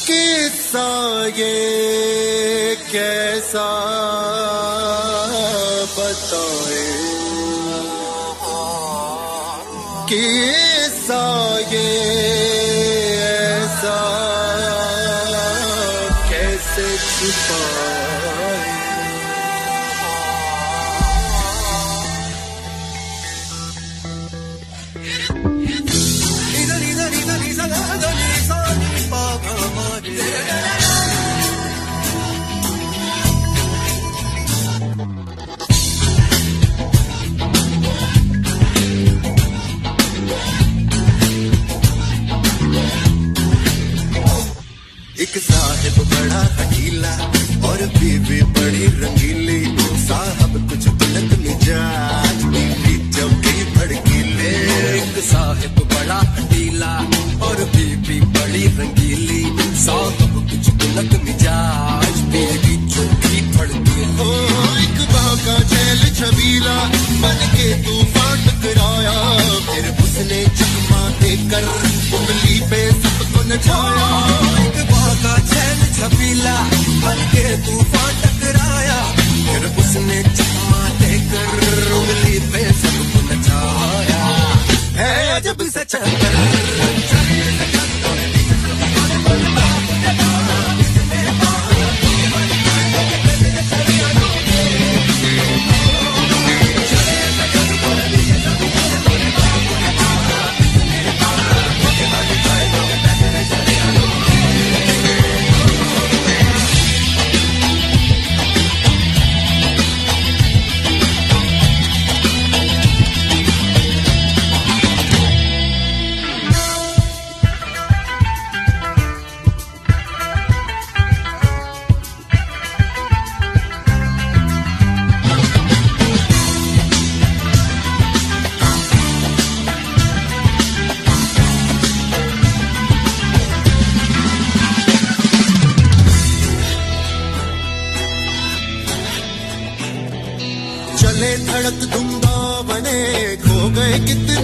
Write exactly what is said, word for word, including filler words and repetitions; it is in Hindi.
किस्सा ये कैसा बताए, किस्सा ये ऐसा कैसे छुपाए। एक साहिब बड़ा हटीला और बीवी बड़ी रंगीली, साहब कुछ बुलंद मिजाज, बीवी चौकी भड़कीले। एक साहिब बड़ा हटीला और बीवी बड़ी रंगीली, साहब कुछ बुलंद मिजाज, बीवी चौकी भड़कीले। एक बाका झेल छबीला बन के तूफान टकराया, फिर उसने चकमा देकर उंगली पे सबको नचाया। का चैन छबीला बन के तूफान टकराया, फिर उसने चकमा देकर उंगली पे सबको नचाया। है अजब से चक्कर धड़क धुंधा बने खो गए कितने